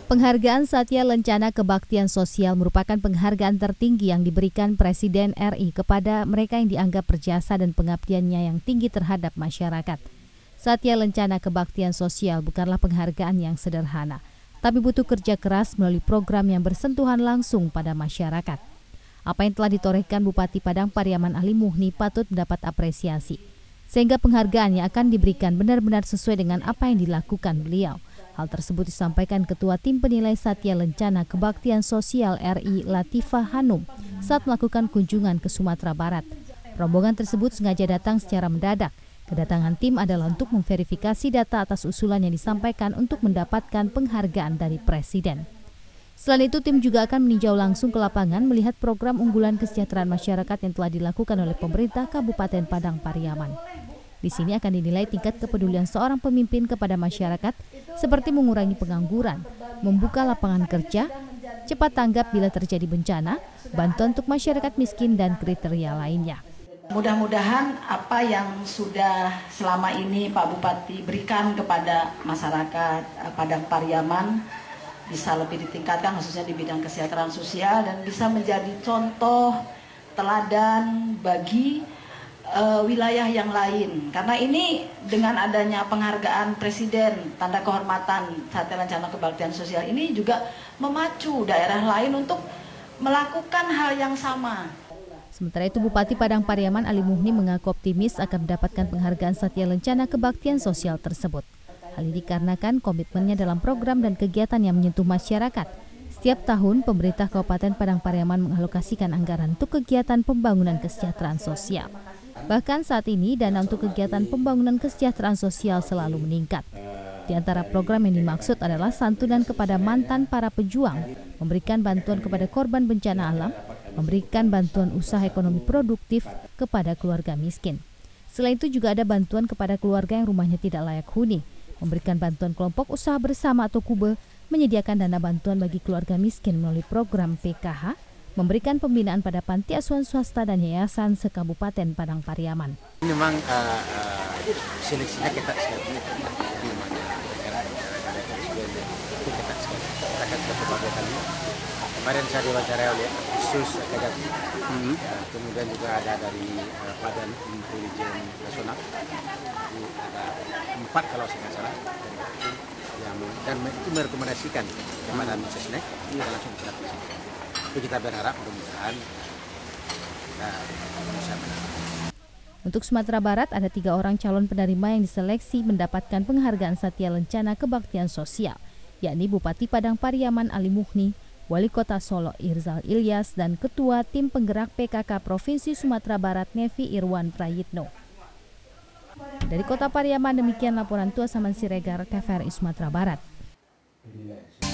Penghargaan Satya Lencana Kebaktian Sosial merupakan penghargaan tertinggi yang diberikan Presiden RI kepada mereka yang dianggap berjasa dan pengabdiannya yang tinggi terhadap masyarakat. Satya Lencana Kebaktian Sosial bukanlah penghargaan yang sederhana, tapi butuh kerja keras melalui program yang bersentuhan langsung pada masyarakat. Apa yang telah ditorehkan Bupati Padang Pariaman Ali Muhni patut mendapat apresiasi, sehingga penghargaan yang akan diberikan benar-benar sesuai dengan apa yang dilakukan beliau. Hal tersebut disampaikan Ketua Tim Penilai Satya Lencana Kebaktian Sosial RI Latifah Hanum saat melakukan kunjungan ke Sumatera Barat. Rombongan tersebut sengaja datang secara mendadak. Kedatangan tim adalah untuk memverifikasi data atas usulan yang disampaikan untuk mendapatkan penghargaan dari Presiden. Selain itu, tim juga akan meninjau langsung ke lapangan melihat program unggulan kesejahteraan masyarakat yang telah dilakukan oleh pemerintah Kabupaten Padang Pariaman. Di sini akan dinilai tingkat kepedulian seorang pemimpin kepada masyarakat seperti mengurangi pengangguran, membuka lapangan kerja, cepat tanggap bila terjadi bencana, bantuan untuk masyarakat miskin, dan kriteria lainnya. Mudah-mudahan apa yang sudah selama ini Pak Bupati berikan kepada masyarakat Padang Pariaman bisa lebih ditingkatkan khususnya di bidang kesejahteraan sosial dan bisa menjadi contoh teladan bagi wilayah yang lain. Karena ini dengan adanya penghargaan Presiden tanda kehormatan Satya Lencana Kebaktian Sosial ini juga memacu daerah lain untuk melakukan hal yang sama. Sementara itu, Bupati Padang Pariaman Ali Muhni mengaku optimis akan mendapatkan penghargaan Satya Lencana Kebaktian Sosial tersebut. Hal ini dikarenakan komitmennya dalam program dan kegiatan yang menyentuh masyarakat. Setiap tahun, pemerintah Kabupaten Padang Pariaman mengalokasikan anggaran untuk kegiatan pembangunan kesejahteraan sosial. Bahkan saat ini, dana untuk kegiatan pembangunan kesejahteraan sosial selalu meningkat. Di antara program yang dimaksud adalah santunan kepada mantan para pejuang, memberikan bantuan kepada korban bencana alam, memberikan bantuan usaha ekonomi produktif kepada keluarga miskin. Selain itu juga ada bantuan kepada keluarga yang rumahnya tidak layak huni, memberikan bantuan kelompok usaha bersama atau KUBE, menyediakan dana bantuan bagi keluarga miskin melalui program PKH, memberikan pembinaan pada panti asuhan swasta dan yayasan se-Kabupaten Padang Pariaman. Ini memang seleksinya ketat sekali. Ketat sekali. Kita akan beberapa kali. Kemarin saya diwawancara oleh khusus Kajati. Kemudian juga ada dari Badan Intelijen Nasional. Ada 4 kalau saya nggak salah. Dan itu merekomendasikan kepada Mensesnek, kita langsung kita presentasi. Tapi kita berharap mudah-mudahan bisa menang. Untuk Sumatera Barat ada 3 orang calon penerima yang diseleksi mendapatkan penghargaan Satya Lencana Kebaktian Sosial, yakni Bupati Padang Pariaman Ali Muhni, Wali Kota Solo Irzal Ilyas, dan Ketua Tim Penggerak PKK Provinsi Sumatera Barat Nevi Irwan Prayitno. Dari Kota Pariaman, demikian laporan Tua Saman Siregar, TVRI Sumatera Barat.